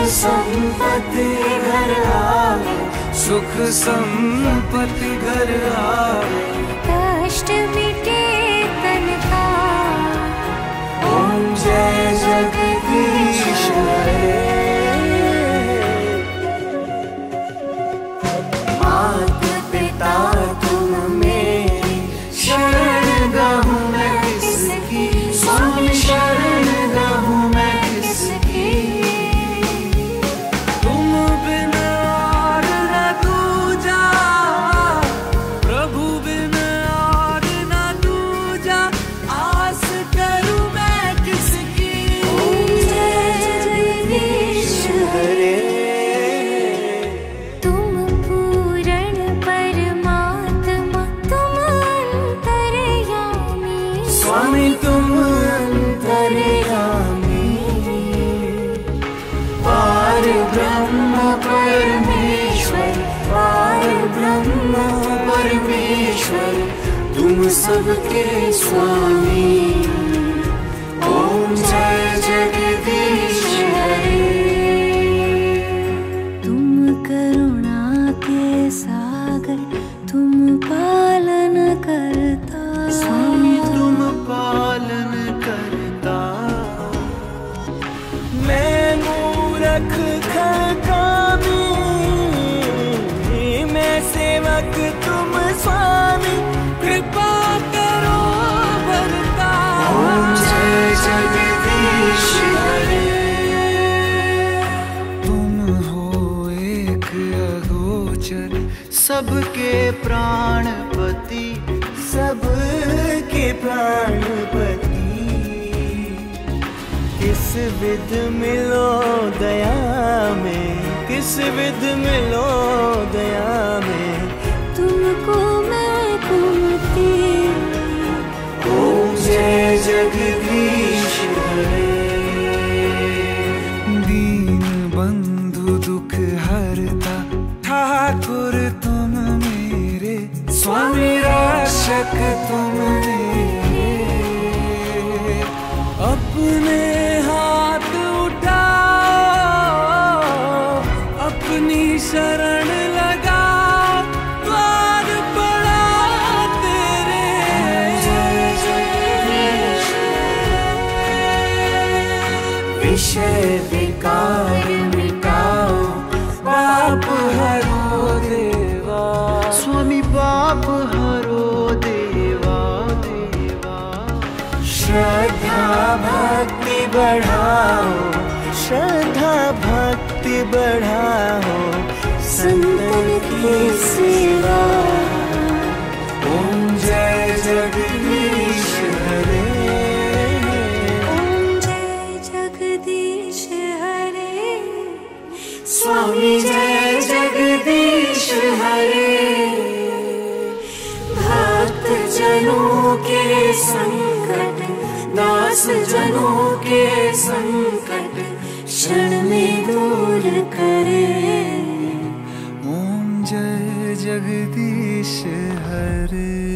संपत्ति घर आवे, सुख संपत्ति घर आवे, कष्ट मिटे तन का। ओम जय जगदीश हरे। मात पिता तुम मेरी, शरण गहूँ मैं किसकी, स्वामी शरण गहूँ मैं किसकी। तुम बिन और न दूजा, प्रभु बिन और न दूजा, आस करूँ मैं किसकी। ओम जय जगदीश हरे। तुम पूर्ण परमात्मा, तुम अंतर्यामी, स्वामी तुम अंतर्यामी, पार ब्रह्म परमेश्वर, पार ब्रह्म परमेश्वर, तुम सबके स्वामी। ओम जय जगदीश हरे। तुम करुणा के सागर, तुम पालन करता, स्वामी तुम पालन करता। मैं मूरख खकामी, मैं सेवक तुम स्वामी, कृपा करो भरता। ओम जय जगदीश हरे। तुम हो एक अगोचर, सबके प्राणपति, सबके प्राणपति। किस विध मिलो दया में, किस विध मिलो दया में, तुमको मैं कुमती। ओम जय जगदीश हरे। दीन बंधु दुख हरता, ठाकुर तुम मेरे, स्वामी रक्षक तुम मेरे। अपने हाथ उठाओ, अपनी शरण लगाओ, द्वार पड़ा तेरे। विषय विकार मिटाओ, पाप हरो देवा, स्वामी पाप हरो देवा देवा। श्रद्धा भक्ति बढ़ाओ, श्रद्धा भक्ति बढ़ाओ, संतन की सेवा। ओम जय जगदीश हरे। ओम जय जगदीश हरे। स्वामी जय जगदीश हरे। भक्त जनों के संकट, दास जनों के संकट, क्षण में दूर करे। ओम जय जगदीश हरे।